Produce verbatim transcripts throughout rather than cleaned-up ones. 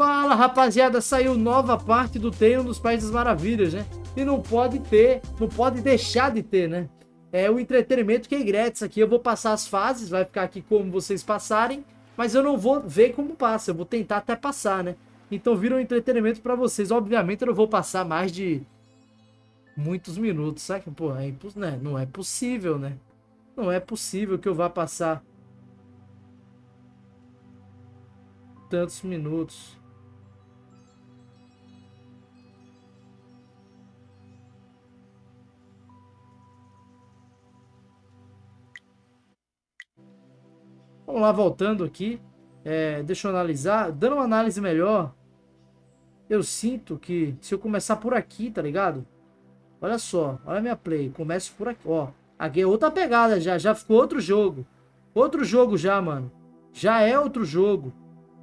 Fala, rapaziada, saiu nova parte do treino dos Países das Maravilhas, né? E não pode ter, não pode deixar de ter, né? É o entretenimento que é grátis aqui. Eu vou passar as fases, vai ficar aqui como vocês passarem, mas eu não vou ver como passa, eu vou tentar até passar, né? Então vira um entretenimento pra vocês. Obviamente eu não vou passar mais de muitos minutos, sabe? Pô, é imposs... né? Não é possível, né? Não é possível que eu vá passar tantos minutos. Vamos lá, voltando aqui. É, deixa eu analisar. Dando uma análise melhor, eu sinto que se eu começar por aqui, tá ligado? Olha só, olha a minha play. Começo por aqui, ó. Aqui é outra pegada já. Já ficou outro jogo. Outro jogo já, mano. Já é outro jogo.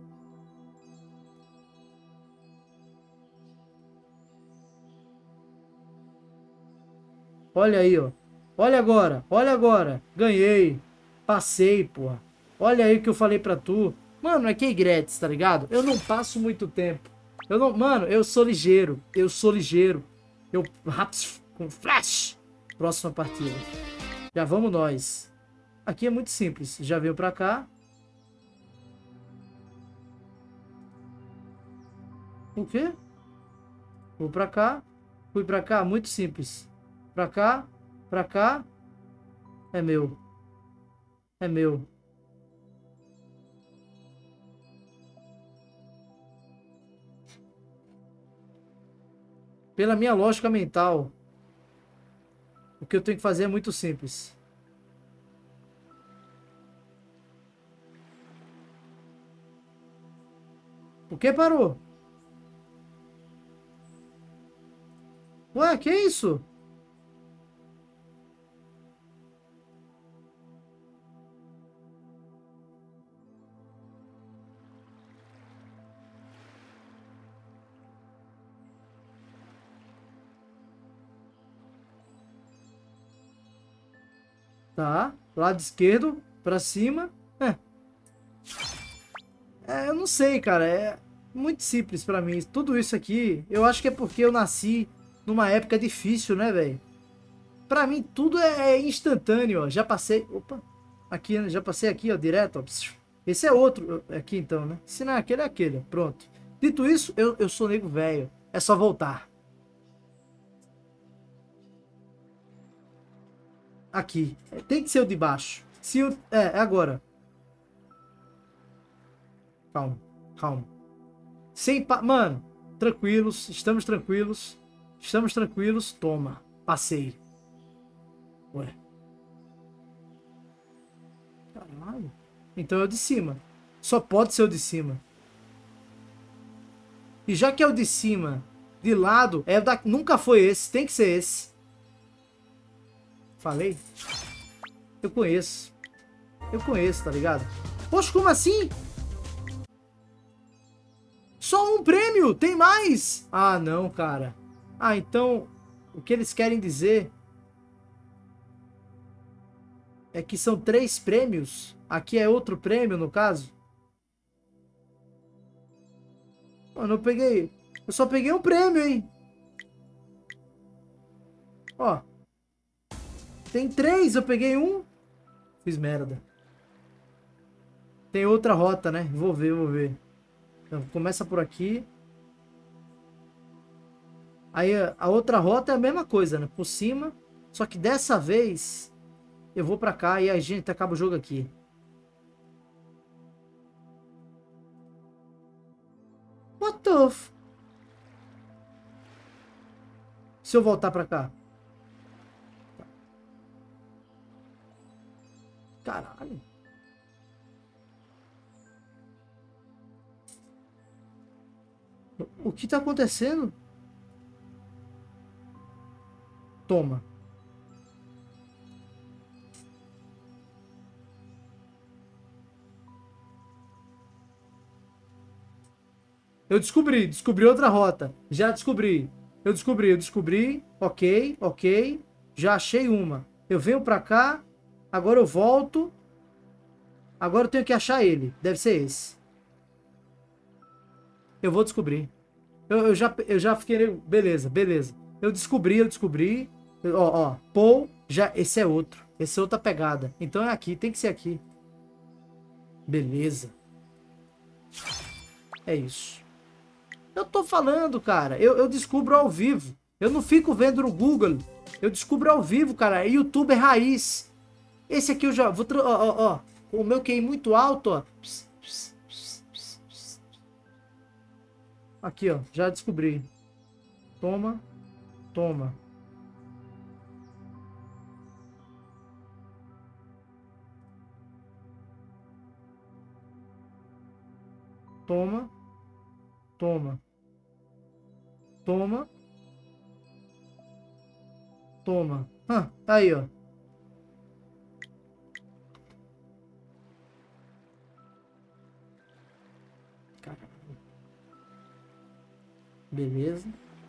Olha aí, ó. Olha agora. Olha agora. Ganhei. Passei, porra. Olha aí o que eu falei pra tu. Mano, é que é grátis, tá ligado? Eu não passo muito tempo. Eu não... Mano, eu sou ligeiro. Eu sou ligeiro. Eu... Com flash. Próxima partida. Já vamos nós. Aqui é muito simples. Já veio pra cá. O quê? Vou pra cá. Fui pra cá. Muito simples. Pra cá. Pra cá. É meu. É meu. Pela minha lógica mental, o que eu tenho que fazer é muito simples. O que parou? Ué, que isso? Tá, lado esquerdo, pra cima. É. É, eu não sei, cara. É muito simples pra mim. Tudo isso aqui, eu acho que é porque eu nasci numa época difícil, né, velho? Pra mim, tudo é, é instantâneo, ó. Já passei... Opa. Aqui, né? Já passei aqui, ó, direto, ó. Esse é outro aqui, então, né? Se não é aquele, é aquele. Pronto. Dito isso, eu, eu sou nego velho. É só voltar. Aqui. Tem que ser o de baixo. Se o... É, é agora. Calma, calma. Sem pa... Mano, tranquilos. Estamos tranquilos. Estamos tranquilos. Toma. Passei. Ué. Caralho. Então é o de cima. Só pode ser o de cima. E já que é o de cima, de lado, é da... nunca foi esse. Tem que ser esse. Falei? Eu conheço. Eu conheço, tá ligado? Poxa, como assim? Só um prêmio? Tem mais? Ah, não, cara. Ah, então... O que eles querem dizer... É que são três prêmios. Aqui é outro prêmio, no caso. Mano, eu peguei... Eu só peguei um prêmio, hein? Ó. Tem três, eu peguei um. Fiz merda. Tem outra rota, né? Vou ver, vou ver. Então, começa por aqui. Aí a outra rota é a mesma coisa, né? Por cima. Só que dessa vez eu vou pra cá e a gente acaba o jogo aqui. What the f... Se eu voltar pra cá. Caralho. O que tá acontecendo? Toma. Eu descobri, descobri outra rota. Já descobri. Eu descobri, eu descobri. Ok, ok. Já achei uma. Eu venho pra cá. Agora eu volto. Agora eu tenho que achar ele. Deve ser esse. Eu vou descobrir. Eu, eu já, eu já fiquei... Beleza, beleza. Eu descobri, eu descobri. Ó, ó. Paul, já... Esse é outro. Esse é outra pegada. Então é aqui, tem que ser aqui. Beleza. É isso. Eu tô falando, cara. Eu, eu descubro ao vivo. Eu não fico vendo no Google. Eu descubro ao vivo, cara. YouTube é raiz. Esse aqui eu já... Vou tra... Ó, ó, ó. O meu Q I muito alto, ó. Pss, pss, pss, pss, pss. Aqui, ó. Já descobri. Toma. Toma. Toma. Toma. Toma. Toma. Ah, tá aí, ó. Caramba. Beleza.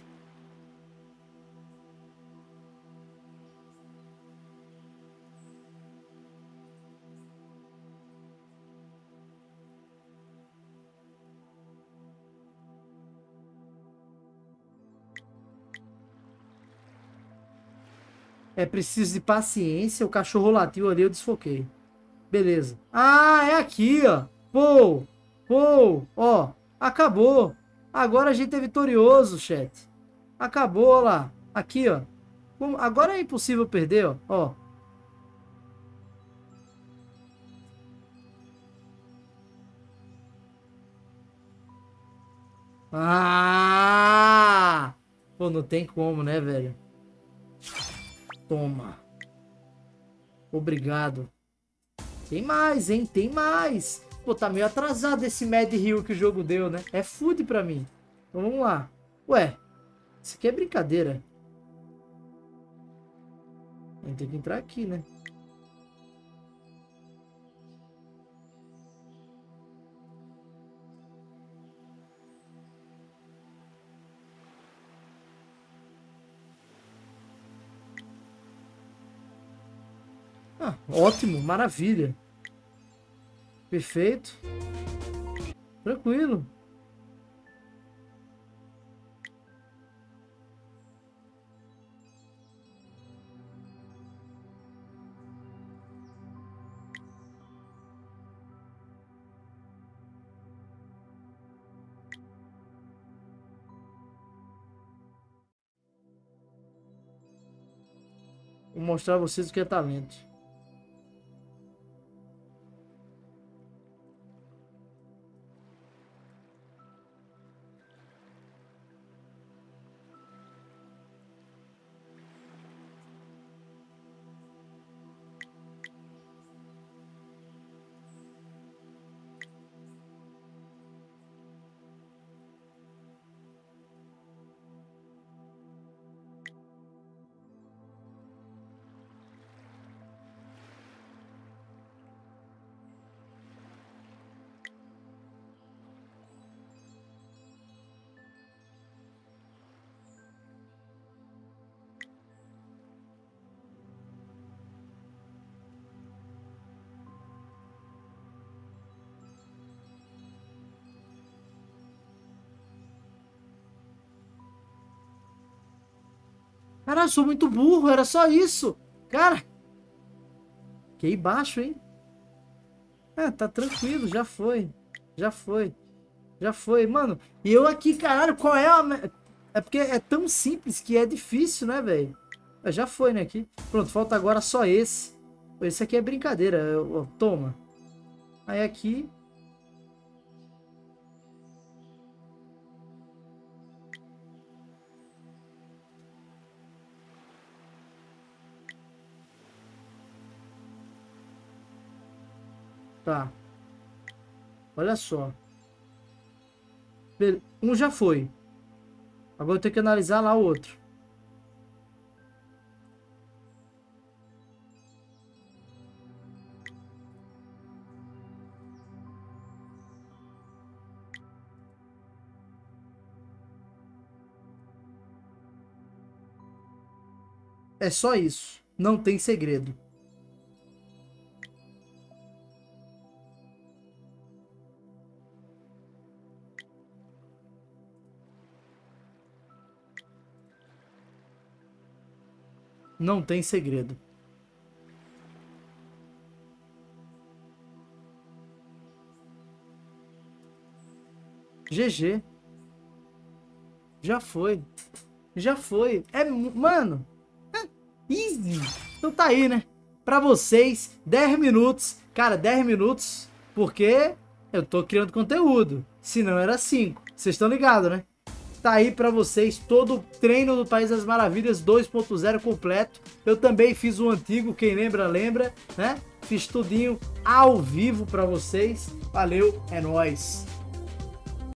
É preciso de paciência. O cachorro latiu ali, eu desfoquei. Beleza. Ah, é aqui, ó. Pô, pô, ó. Acabou. Agora a gente é vitorioso, chat. Acabou, ó lá. Aqui, ó. Agora é impossível perder, ó. Ó. Ah! Pô, não tem como, né, velho? Toma. Obrigado. Tem mais, hein? Tem mais. Pô, tá meio atrasado esse Mad Hill que o jogo deu, né? É food pra mim. Então vamos lá. Ué, isso aqui é brincadeira. A gente tem que entrar aqui, né? Ah, ótimo, maravilha. Perfeito. Tranquilo. Vou mostrar a vocês o que é talento. Cara, eu sou muito burro, era só isso. Cara, fiquei baixo, hein? É, tá tranquilo, já foi. Já foi. Já foi, mano. E eu aqui, caralho, qual é a... É porque é tão simples que é difícil, né, velho? Já foi, né, aqui. Pronto, falta agora só esse. Esse aqui é brincadeira. Eu, eu, toma. Aí aqui... Tá. Olha só. Um já foi. Agora eu tenho que analisar lá o outro. É só isso. Não tem segredo. Não tem segredo. G G. Já foi. Já foi. É, mano. É easy. Então tá aí, né? Pra vocês, dez minutos. Cara, dez minutos. Porque eu tô criando conteúdo. Se não era cinco. Vocês estão ligados, né? Tá aí pra vocês todo o treino do País das Maravilhas dois ponto zero completo. Eu também fiz o antigo, quem lembra, lembra, né? Fiz tudinho ao vivo pra vocês. Valeu, é nóis!